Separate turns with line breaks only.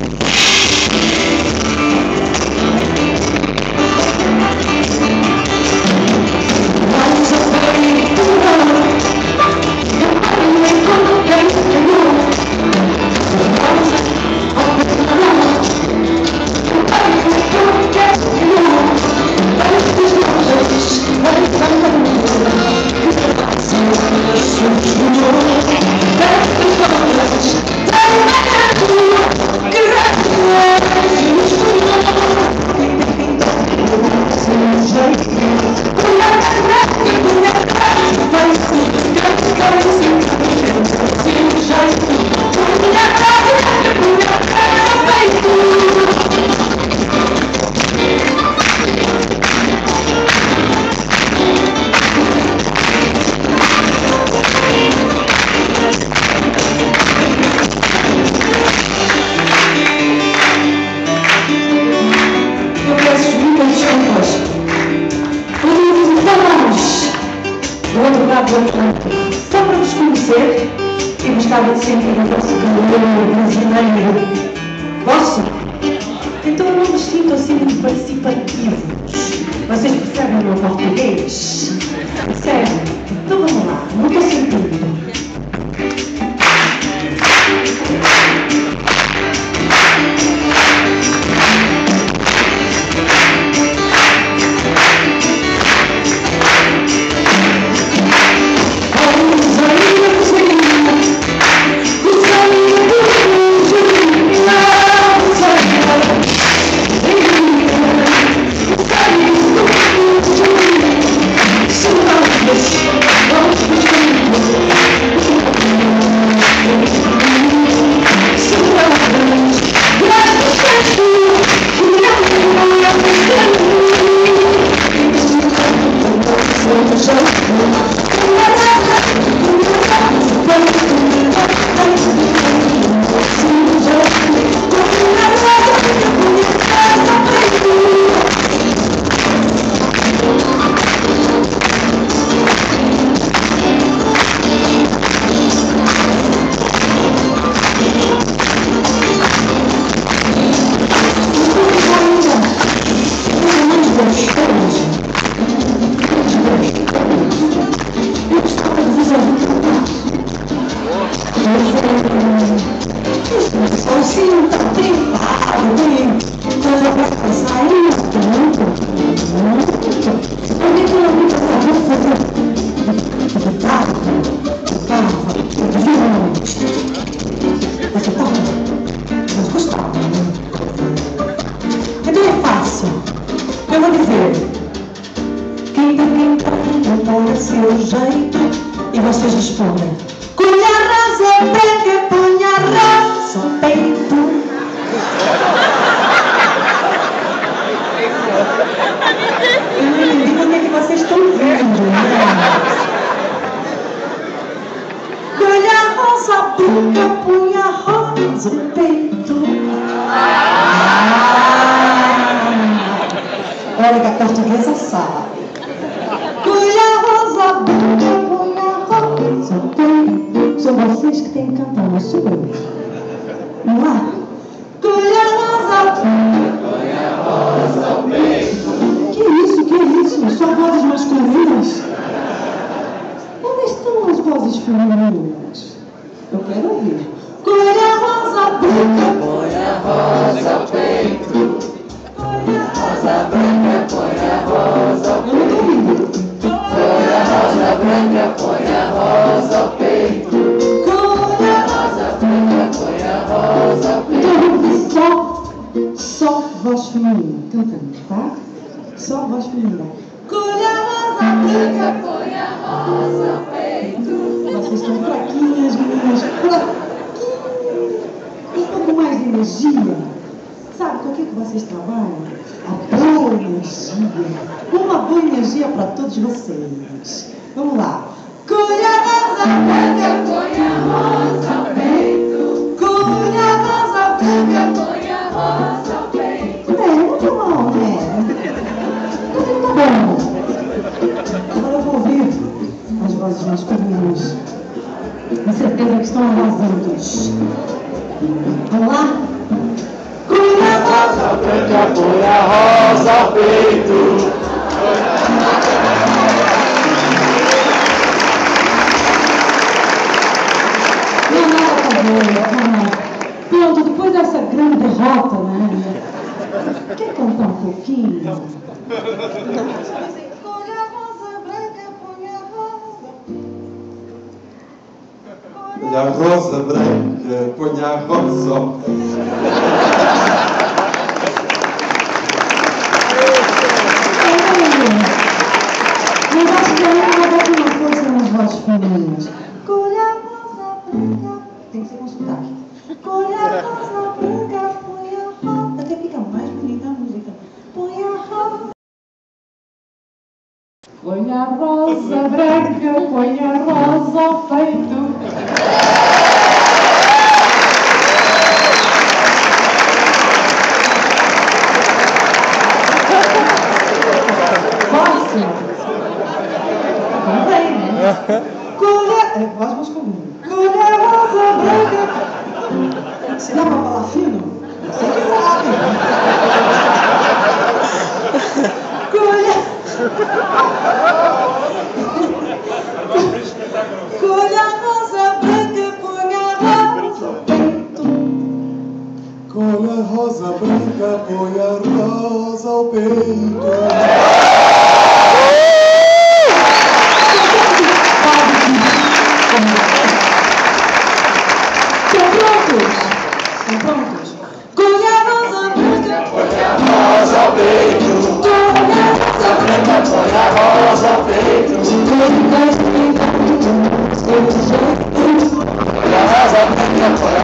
Só para vos conhecer, eu gostava de sentir o vosso calor brasileiro. Vosso? Então não vos sinto assim muito participativos. Vocês percebem o meu português? Sério? Então vamos lá, não estou sentindo. Olha que a portuguesa sabe. São vocês que têm que cantar, não sou eu. Vamos lá? Que isso? Só vozes masculinas? Onde estão as vozes femininas? Eu quero ouvir. Põe a rosa branca, põe a rosa ao peito. Põe a rosa branca, põe a rosa ao peito. Põe a rosa branca, põe a rosa ao peito. Põe a rosa branca, põe a rosa ao peito. Então vamos ouvir só voz feminina, cantando, tá? Só voz feminina. Põe a rosa branca, põe a rosa ao peito. Vocês estão fraquinhas, meninas, fraquinhas. Um pouco mais de energia. Sabe com o que vocês trabalham? A boa energia. Uma boa energia para todos vocês. Vamos lá. Põe a rosa branca, põe a rosa ao peito. Põe a rosa branca, põe a rosa ao peito. Não tá mal, né? Tá bom. Agora eu vou ouvir as vozes masculinas. Com certeza que estão arrasando. Vamos lá?
branca, põe a rosa ao peito.
Pronto, depois dessa grande derrota, né? Quer cantar um pouquinho? Põe a rosa branca, põe a rosa.
Põe a rosa branca, põe a rosa.
Mas acho que ainda vai dar uma força nas vozes femininas. Põe a rosa branca. Tem que ser com sotaque. Põe a rosa branca, põe a rosa. Até fica mais bonita a música. Põe a rosa. Põe a rosa branca, põe a rosa ao peito. Fácil. Comprei, né? Colher. É voz masculina. Colher rosa branca. Se dá pra falar fino? Você que sabe. Colher. Colher rosa branca, põe a rosa ao peito.
Colher rosa branca, põe a rosa ao peito.
Estão prontos? Colher rosa branca,
Põe a rosa ao peito.
colher rosa branca,
Põe a rosa ao peito. Põe a rosa branca, põe